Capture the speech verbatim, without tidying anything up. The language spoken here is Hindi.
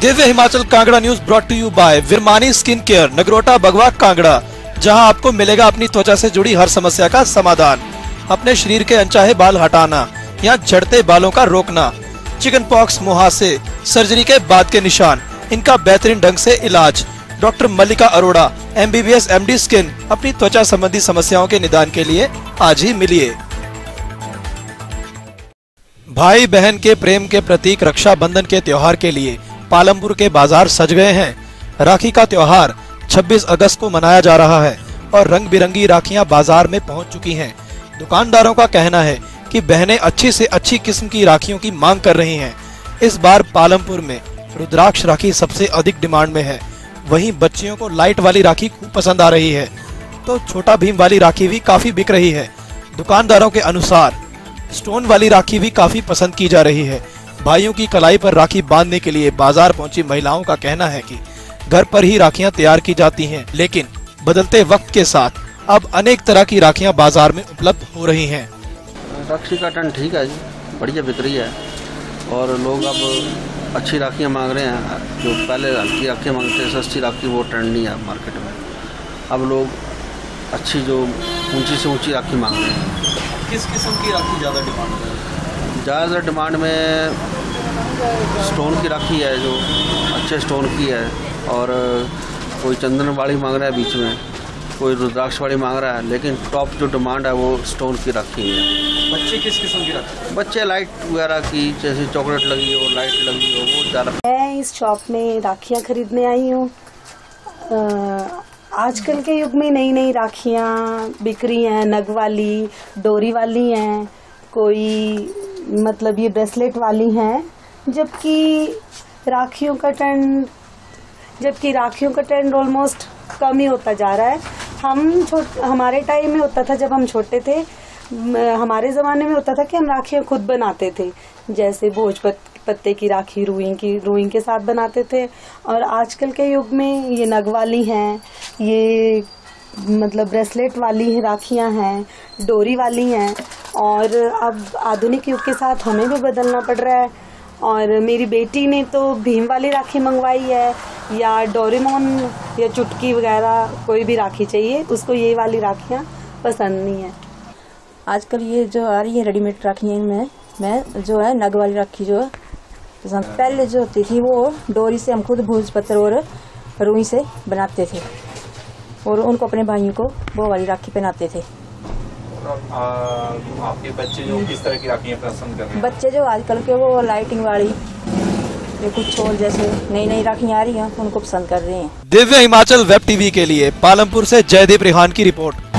Divya Himachal Kangra news brought to you by Virmani skin care, Nagrota Bagwan Kangra, जहां आपको मिलेगा अपनी त्वचा से जुड़ी हर समस्या का समाधान। अपने शरीर के अनचाहे बाल हटाना या झड़ते बालों का रोकना, चिकन पॉक्स, मुहासे, सर्जरी के बाद के निशान, इनका बेहतरीन ढंग से इलाज। Doctor Mallika Arora, M B B S M D skin. अपनी त्वचा संबंधी समस्याओं के निदान के लिए आज ही मिलिए। भाई बहन के प्रेम के प्रतीक रक्षाबंधन के त्योहार के लिए पालमपुर के बाजार सज गए हैं। राखी का त्योहार छब्बीस अगस्त को मनाया जा रहा है और रंग बिरंगी राखियां बाजार में पहुंच चुकी हैं। दुकानदारों का कहना है कि बहनें अच्छी से अच्छी किस्म की राखियों की मांग कर रही हैं। इस बार पालमपुर में रुद्राक्ष राखी सबसे अधिक डिमांड में है। वहीं बच्चियों को लाइट वाली राखी खूब पसंद आ रही है, तो छोटा भीम वाली राखी भी काफी बिक रही है। दुकानदारों के अनुसार स्टोन वाली राखी भी काफी पसंद की जा रही है। भाइयों की कलाई पर राखी बांधने के लिए बाजार पहुंची महिलाओं का कहना है कि घर पर ही राखियां तैयार की जाती हैं, लेकिन बदलते वक्त के साथ अब अनेक तरह की राखियां बाजार में उपलब्ध हो रही हैं। राखी का टन ठीक है जी, बढ़िया बिक रही है और लोग अब अच्छी राखियां मांग रहे हैं। जो पहले हल्की राखियां मांगते हैं, सस्ती राखी, वो ट्रेंड नहीं है मार्केट में। अब लोग अच्छी जो ऊंची से ऊंची राखी मांग रहे हैं। किस किस्म की राखी ज़्यादा डिमांड है? ज़्यादातर डिमांड में स्टोन की राखी है, जो अच्छे स्टोन की है, और कोई चंदन वाली मांग रहा है, बीच में कोई रुद्राक्ष वाली मांग रहा है, लेकिन टॉप जो डिमांड है वो स्टोन की राखी है। बच्चे किस किस्म की राखी? बच्चे लाइट वगैरह की, जैसे चॉकलेट लगी हो, लाइट लगी हो, वो ज़्यादा। मैं इस शॉप में राखियाँ खरीदने आई हूँ। आजकल के युग में नई नई राखियाँ बिक रही हैं, नग वाली, डोरी वाली हैं, कोई मतलब ये ब्रेसलेट वाली हैं, जबकि राखियों का ट्रेंड जबकि राखियों का ट्रेंड ऑलमोस्ट कम ही होता जा रहा है। हम छोट हमारे टाइम में होता था, जब हम छोटे थे, हमारे ज़माने में होता था कि हम राखियाँ खुद बनाते थे, जैसे भोज पत्ते की राखी रुई की रुई के साथ बनाते थे। और आजकल के युग में ये नग वाली हैं, ये मतलब ब्रेसलेट वाली राखियां हैं, डोरी वाली हैं, और अब आधुनिक युग के साथ हमें भी बदलना पड़ रहा है। और मेरी बेटी ने तो भीम वाली राखी मंगवाई है, या डोरेमोन या चुटकी वगैरह कोई भी राखी चाहिए, उसको ये वाली राखियां पसंद नहीं है। आजकल ये जो आ रही है रेडीमेड राखियाँ में मैं जो है नग वाली राखी जो है पहले जो होती थी वो डोरी से हम खुद भोज पत्थर और रुई से बनाते थे और उनको अपने भाइयों को वो वाली राखी पहनाते थे। आ, आपके बच्चे जो किस तरह की राखियाँ पसंद कर रहे हैं? बच्चे जो आजकल के वो लाइटिंग वाली, ये कुछ और जैसे नई नई राखियाँ आ रही हैं उनको पसंद कर रहे हैं। दिव्य हिमाचल वेब टीवी के लिए पालमपुर से जयदीप रिहान की रिपोर्ट।